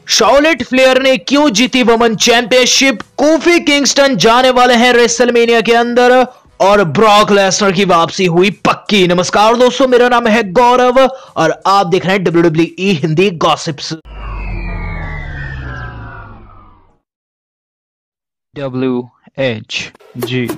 Charlotte Flair ने क्यों जीती वुमेन चैंपियनशिप, कोफी किंगस्टन जाने वाले हैं रेसलमेनिया के अंदर और ब्रॉक लेसनर की वापसी हुई पक्की। नमस्कार दोस्तों, मेरा नाम है गौरव और आप देख रहे हैं WWE हिंदी गॉसिप्स। WHG।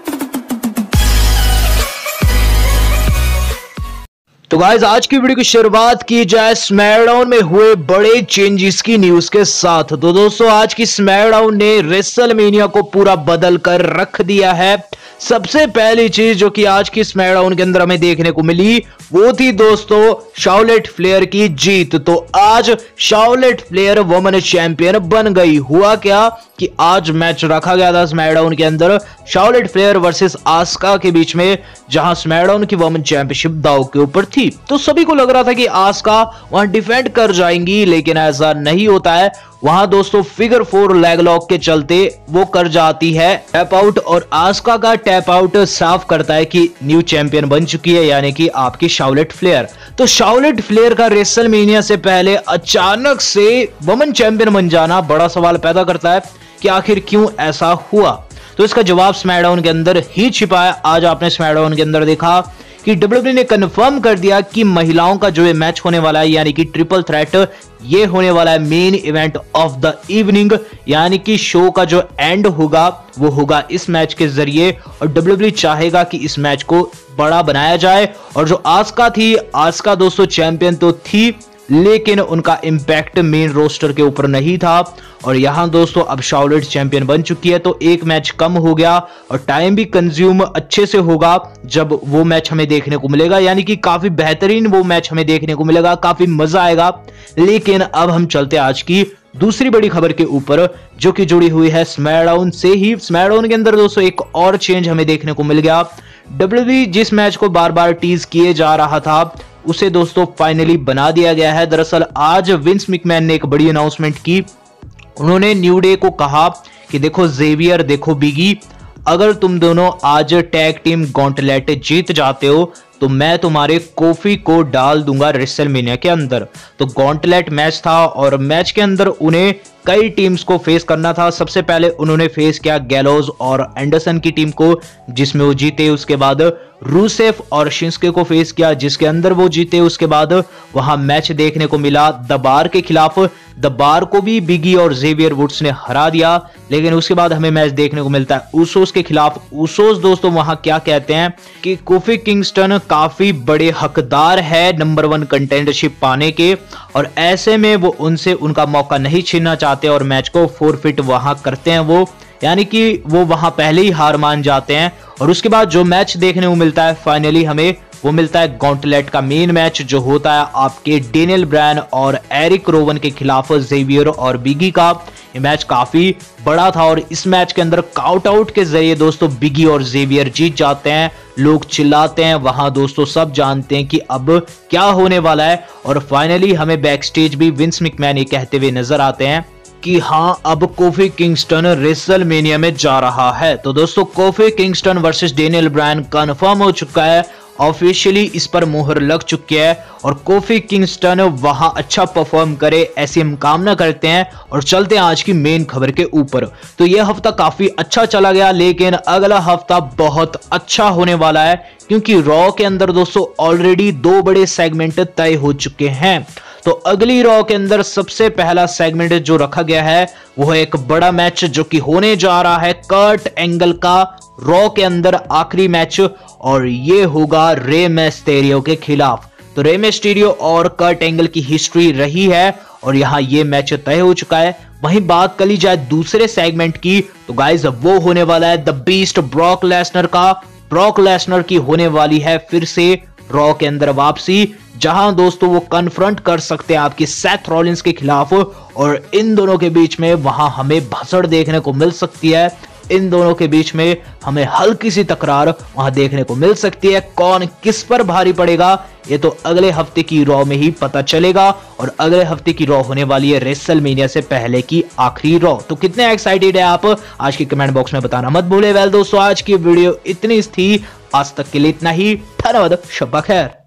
तो गाइस, आज की वीडियो की शुरुआत की जाए स्मैकडाउन में हुए बड़े चेंजेस की न्यूज के साथ। तो दोस्तों, आज की स्मैकडाउन ने रेसलमेनिया को पूरा बदल कर रख दिया है। सबसे पहली चीज जो कि आज की स्मैकडाउन के अंदर हमें देखने को मिली वो थी दोस्तों शार्लेट फ्लेयर की जीत। तो आज शार्लेट फ्लेयर वुमेन चैंपियन बन गई। हुआ क्या कि आज मैच रखा गया था स्मैकडाउन के अंदर शार्लेट फ्लेयर वर्सेस आस्का के बीच में, जहां स्मैकडाउन की वुमेन चैंपियनशिप दांव के ऊपर थी। तो सभी को लग रहा था कि आस्का वहां डिफेंड कर जाएंगी, लेकिन ऐसा नहीं होता है। वहां दोस्तों फिगर 4 लेग लॉक के चलते वो कर जाती है टैप आउट और आस्का का टैप आउट साफ करता है कि न्यू चैंपियन बन चुकी है, यानी कि आपकी शार्लेट फ्लेयर। तो शार्लेट फ्लेयर का रेसलमेनिया से पहले अचानक से वुमेन चैंपियन बन जाना बड़ा सवाल पैदा करता है कि आखिर क्यों ऐसा हुआ। तो इसका जवाब स्मैकडाउन के अंदर ही छिपा है। आज आपने स्मैकडाउन के अंदर देखा कि WWE ने कंफर्म कर दिया कि महिलाओं का जो ये मैच होने वाला है, यानी कि ट्रिपल थ्रेट, ये होने वाला है main event of the evening, यानी कि शो का जो एंड होगा वो होगा इस मैच के जरिए। और WWE चाहेगा कि इस मैच को बड़ा बनाया जाए। और जो आस्का थी, आस्का दोस्तों चैंपियन तो थी, लेकिन उनका इंपैक्ट मेन रोस्टर के ऊपर नहीं था। और यहां दोस्तों अब शार्लेट चैंपियन बन चुकी है, तो एक मैच कम हो गया और टाइम भी कंज्यूम अच्छे से होगा जब वो मैच हमें देखने को मिलेगा, यानी कि काफी बेहतरीन वो मैच हमें देखने को मिलेगा, काफी मजा आएगा। लेकिन अब हम चलते आज की दूसरी बड़ी खबर के ऊपर, जो कि जुड़ी हुई है स्मैकडाउन से ही। स्मैकडाउन के अंदर दोस्तों एक और चेंज हमें देखने को मिल गया। WWE जिस मैच को बार बार टीज किए जा रहा था उसे दोस्तों फाइनली बना दिया गया है। दरअसल आज विंस मैकमैन ने एक बड़ी अनाउंसमेंट की। उन्होंने न्यू डे को कहा कि देखो जेवियर, देखो बिगी, अगर तुम दोनों आज टैग टीम गॉन्टलेट जीत जाते हो तो मैं तुम्हारे कोफी को डाल दूंगा रेसलमेनिया के अंदर। तो गॉन्टलेट मैच था और मैच के अंदर उन्हें कई टीम्स को फेस करना था। सबसे पहले उन्होंने फेस किया गैलोज और एंडरसन की टीम को, जिसमें वो जीते। उसके बाद रूसेफ और शिंस्के को फेस किया, जिसके अंदर वो जीते। उसके बाद वहां मैच देखने को मिला द बार के खिलाफ। द बार को भी बिगी और जेवियर वुड्स ने हरा दिया। लेकिन उसके बाद हमें मैच देखने को मिलता है उसोस के खिलाफ। उसोस दोस्तों वहां क्या कहते हैं कि कोफी किंगस्टन काफी बड़े हकदार है नंबर 1 कंटेंडरशिप पाने के, और ऐसे में वो उनसे उनका मौका नहीं छीनना चाहते और मैच को फोरफिट वहां करते हैं वो, यानी कि वो वहां पहले ही हार मान जाते हैं। और उसके बाद जो मैच देखने को मिलता है फाइनली हमें वो मिलता है गॉन्टलेट का मेन मैच, जो होता है आपके डेनियल ब्रायन और एरिक रोवन के खिलाफ जेवियर और बिगी का। ये मैच काफी बड़ा था और इस मैच के अंदर काउट आउट के जरिए दोस्तों बिगी और जेवियर जीत जाते हैं। लोग चिल्लाते हैं वहां दोस्तों, सब जानते हैं कि अब क्या होने वाला है। और फाइनली हमें बैक स्टेज भी विंस मैकमैन ये कहते हुए नजर आते हैं कि हाँ, अब कोफी किंगस्टन रेसलमेनिया में जा रहा है। तो दोस्तों Kofi Kingston versus Daniel Bryan confirm हो चुका है, ऑफिशियली इस पर मुहर लग चुकी है और कोफी किंगस्टन वहां अच्छा परफॉर्म करे ऐसी हम कामना करते हैं। और चलते हैं आज की मेन खबर के ऊपर। तो यह हफ्ता काफी अच्छा चला गया, लेकिन अगला हफ्ता बहुत अच्छा होने वाला है, क्योंकि रॉ के अंदर दोस्तों ऑलरेडी 2 बड़े सेगमेंट तय हो चुके हैं। तो अगली रॉ के अंदर सबसे पहला सेगमेंट जो रखा गया है वो है एक बड़ा मैच जो कि होने जा रहा है कर्ट एंगल का रॉ के अंदर आखिरी मैच, और ये होगा रे मिस्टेरियो के खिलाफ। तो रे मिस्टेरियो और कर्ट एंगल की हिस्ट्री रही है और यहां ये मैच तय हो चुका है। वहीं बात कर ली जाए दूसरे सेगमेंट की, तो गाइस वो होने वाला है द बीस्ट ब्रॉक लेसनर का। ब्रॉक लेसनर की होने वाली है फिर से रॉ के अंदर वापसी, जहां दोस्तों वो कन्फ्रंट कर सकते हैं आपकी सेथ रॉलिंस के खिलाफ। और इन दोनों के बीच में वहां हमें भसड़ देखने को मिल सकती है। इन दोनों के बीच में हमें हल्की सी तकरार वहां देखने को मिल सकती है। कौन किस पर भारी पड़ेगा ये तो अगले हफ्ते की रॉ में ही पता चलेगा। और अगले हफ्ते की रॉ होने वाली है रेसलमेनिया से पहले की आखिरी रॉ। तो कितने एक्साइटेड है आप, आज की कमेंट बॉक्स में बताना मत भूले। वेल दोस्तों, आज की वीडियो इतनी थी, आज तक के लिए इतना ही। धन्यवाद, शब्बा खैर।